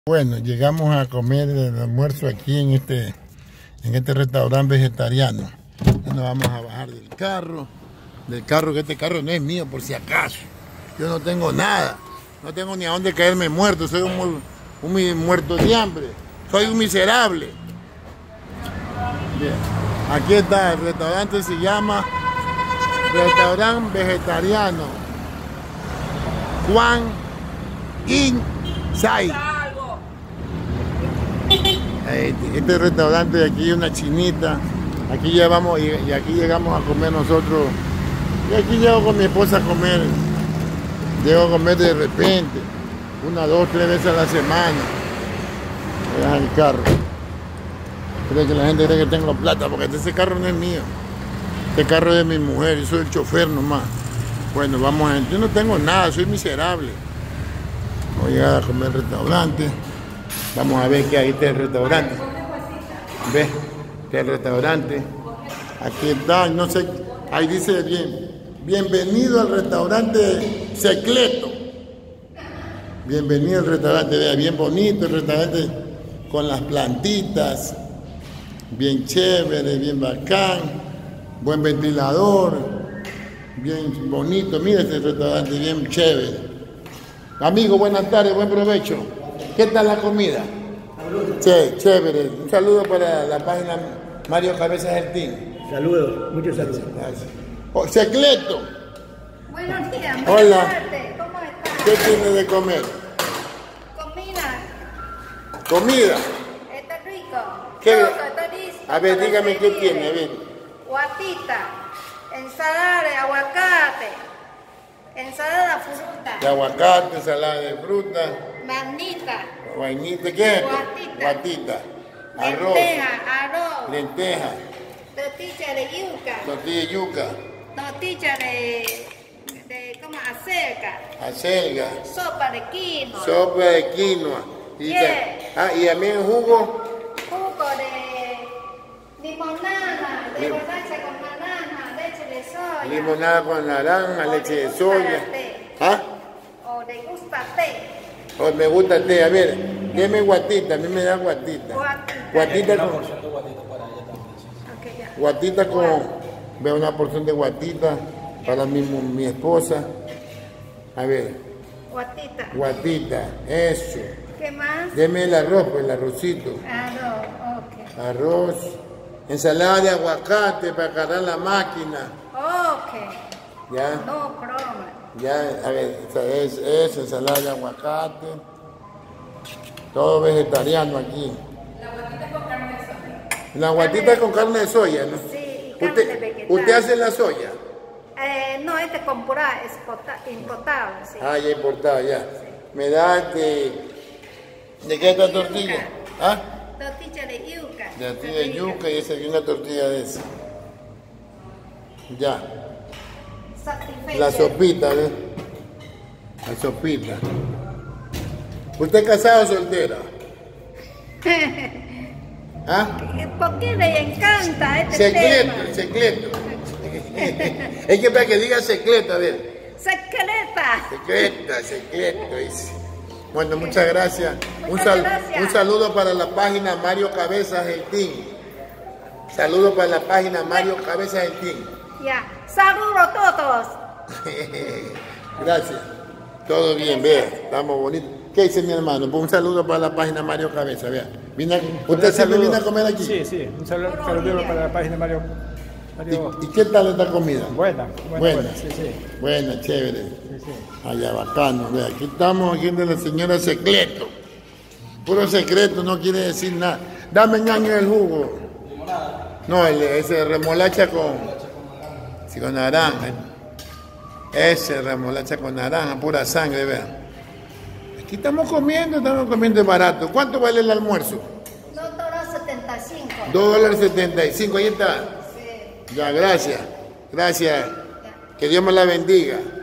Bueno, llegamos a comer el almuerzo aquí en este restaurante vegetariano. Ya nos vamos a bajar del carro, que este carro no es mío por si acaso. Yo no tengo nada, no tengo ni a dónde caerme muerto, soy un muerto de hambre, soy un miserable. Bien, aquí está, el restaurante se llama Restaurante Vegetariano Juan Inside. Este restaurante de aquí, una chinita, aquí ya vamos y aquí llegamos a comer nosotros. Y aquí llego con mi esposa a comer, llego a comer de repente, 1, 2, 3 veces a la semana. Voy a dejar el carro. Creo que la gente cree que tengo plata porque ese carro no es mío. Este carro es de mi mujer, yo soy el chofer nomás. Bueno, vamos a... Yo no tengo nada, soy miserable. Voy a llegar a comer al restaurante. Vamos a ver qué hay. Este es el restaurante. ¿Ves? Este es el restaurante. Aquí está, no sé, ahí dice bien. Bienvenido al restaurante secreto. Bienvenido al restaurante, vea, bien bonito el restaurante con las plantitas. Bien chévere, bien bacán. Buen ventilador. Bien bonito. Mira este restaurante, bien chévere. Amigo, buenas tardes, buen provecho. ¿Qué tal la comida? Sí, chévere. Un saludo para la página Mario Cabezas del Team. Saludos, muchos saludos. Gracias. Oh, secreto. Buenos días, Hola. buenas tardes. ¿Cómo estás? ¿Qué tiene de comer? Comida. Comida. Está rico. ¿Qué? Todo está listo. A ver, para dígame qué servir. tiene, a ver. Guatita, ensalada de aguacate, ensalada de fruta, De aguacate, ensalada de fruta, manita, vainita, ¿qué es? Guatita. Guatita. Arroz, arroz, lenteja, tortilla de yuca, tortilla de yuca, tortilla de ¿cómo? acelga, sopa de quinoa, sopa de quinoa. Y, Yeah. y también jugo. jugo de limonada, de borracha con naranja, leche de soya. Limonada con naranja, O leche de de gusta soya. la té. ¿Ah? O de gusta té. Oh, me gusta el té. A ver, deme guatita, a mí me da guatita. Guatita con... Ok, ya. Guatita con... Veo una porción de guatita para mi esposa. A ver, Guatita. guatita, eso. ¿Qué más? Deme el arroz, pues el arrocito. Arroz, ok. Arroz, ensalada de aguacate para cargar la máquina. Ok. Ya, No broma. ya, a ver, esa ensalada de aguacate. Todo vegetariano aquí. La guatita con carne de soya, ¿no? Sí, y carne vegetal. ¿Usted hace la soya? No, es de comprar, es importado, sí. Ah, ya importado, ya. Me da ¿de qué es esta tortilla? ¿Ah? Tortilla de yuca. De tortilla de yuca y esa aquí una tortilla de esa. Ya. Satisfecha. La sopita, ¿ves? La sopita. ¿Usted es casado o soltera? ¿Ah? ¿Por qué le encanta este tema? Secreto. Es que para que diga secreto, a ver. Secreta. Secreto, dice. Bueno, muchas gracias. Gracias. Un saludo para la página Mario Cabezas del Team. Saludo para la página Mario Cabezas del Team. Ya. Saludos a todos. Gracias. Todo bien, vea. Estamos bonitos. ¿Qué dice mi hermano? Pues un saludo para la página Mario Cabezas, vea. ¿Usted siempre viene a comer aquí? Sí, sí. Un saludo para la página Mario. ¿Y qué tal esta comida? Buena. Sí, sí. Buena, chévere. Sí, sí. Allá, bacano. Vea, aquí estamos aquí de la señora Secreto. Puro secreto, no quiere decir nada. Dame ñaño el jugo. No, ese remolacha con naranja. Ese remolacha con naranja, pura sangre, vean. Aquí estamos comiendo barato. ¿Cuánto vale el almuerzo? $2.75. $2.75, ahí está. Sí. Ya, gracias. Que Dios me la bendiga.